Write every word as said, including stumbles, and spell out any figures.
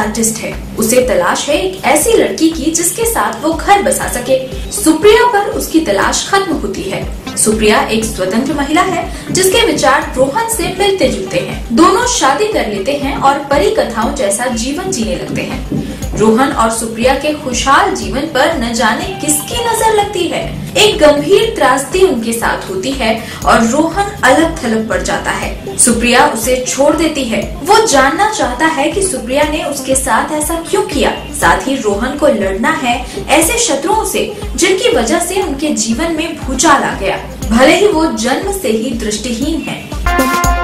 Scientist है। उसे तलाश है एक ऐसी लड़की की जिसके साथ वो घर बसा सके। सुप्रिया पर उसकी तलाश खत्म होती है। सुप्रिया एक स्वतंत्र महिला है जिसके विचार रोहन से मिलते जुलते हैं। दोनों शादी कर लेते हैं और परी कथाओं जैसा जीवन जीने लगते हैं। रोहन और सुप्रिया के खुशहाल जीवन पर न जाने किसकी नजर लगती है। एक गंभीर त्रासदी उनके साथ होती है और रोहन अलग थलग पड़ जाता है। सुप्रिया उसे छोड़ देती है। वो जानना चाहता है कि सुप्रिया ने उसके साथ ऐसा क्यों किया। साथ ही रोहन को लड़ना है ऐसे शत्रुओं से जिनकी वजह से उनके जीवन में भूचाल आ गया, भले ही वो जन्म से ही दृष्टिहीन है।